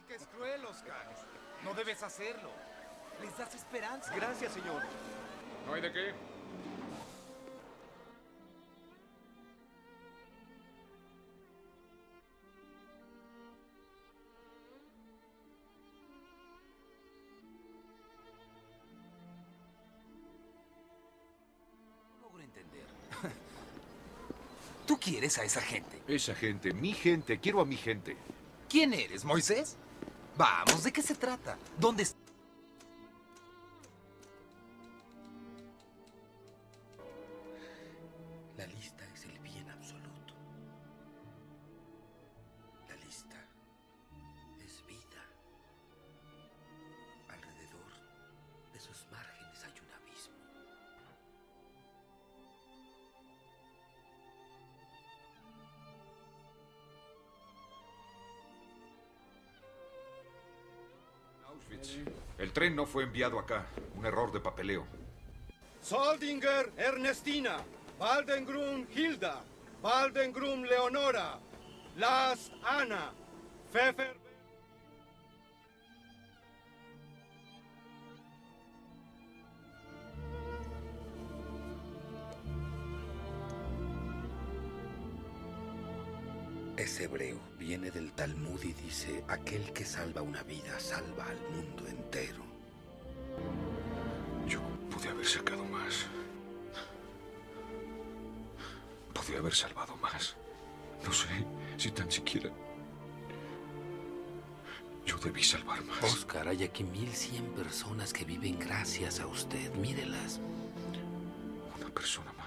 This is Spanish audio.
que es cruel, Oscar. No debes hacerlo. Les das esperanza. Gracias, señor. No hay de qué. No logro entender. ¿Tú quieres a esa gente? Esa gente, mi gente. Quiero a mi gente. ¿Quién eres, Moisés? Vamos, ¿de qué se trata? ¿Dónde está? La lista es el bien absoluto. La lista es vida. Alrededor de sus márgenes hay un abismo. Auschwitz. El tren no fue enviado acá. Un error de papeleo. Soldinger Ernestina, Waldengrum Hilda, Waldengrum Leonora, Last Anna, Pfeffer. Es hebreo, viene del Talmud y dice, aquel que salva una vida salva al mundo entero. Yo pude haber sacado más. Podría haber salvado más. No sé si tan siquiera... Yo debí salvar más. Oscar, hay aquí 1100 personas que viven gracias a usted. Mírelas. Una persona